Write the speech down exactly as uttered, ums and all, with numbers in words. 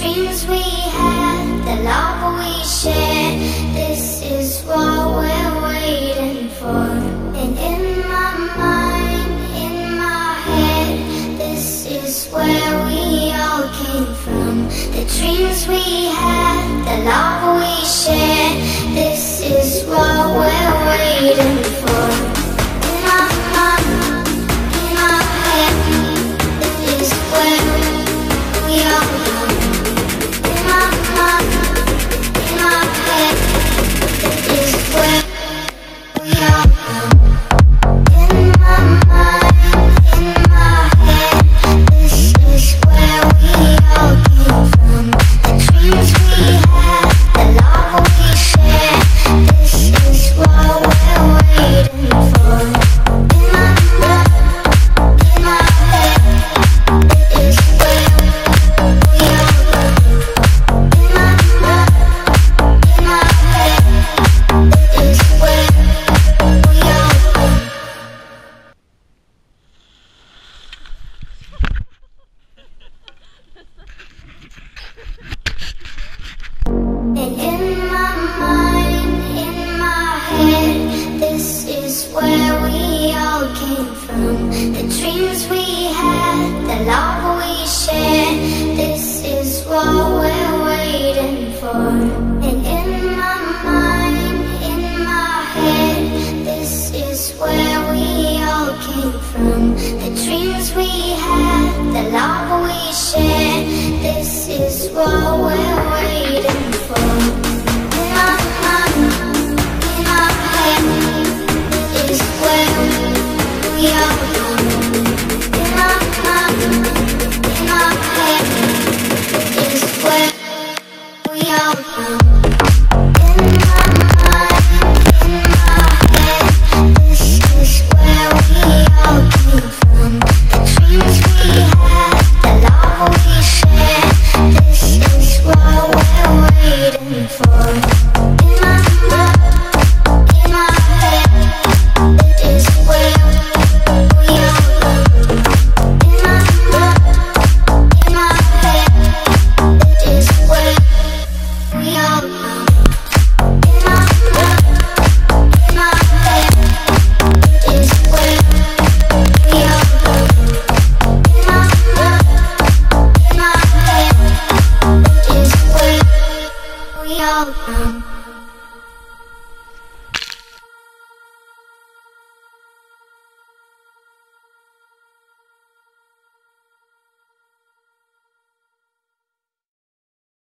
dreams we had, the love we shared, this is what we're waiting for. And in my mind, in my head, this is where we all came from. The dreams we had, the love we shared, this is what we're waiting for. In my mind, in my head, this is where we all come. In my mind, in my head, this is where we all come. In my mind, in my head, this is where we all came from. The dreams we had, the love we shared, this is what we're waiting for. In my mind, in my head, this is where we all come. In my mind, in my head, this is where we all come. And in my mind, in my head, this is where we all came from. The dreams we had, the love we shared, this is what we're waiting for. And in my mind, in my head, this is where we all came from. The dreams we had, the love we shared, this is what we're waiting for. In my mind, in my head, this is where we all come. In my mind, in my head, this is where we all come. In my mind, in my head, this is where we all came from. The dreams we had, the love we shared, this is what we're waiting for. In my mind.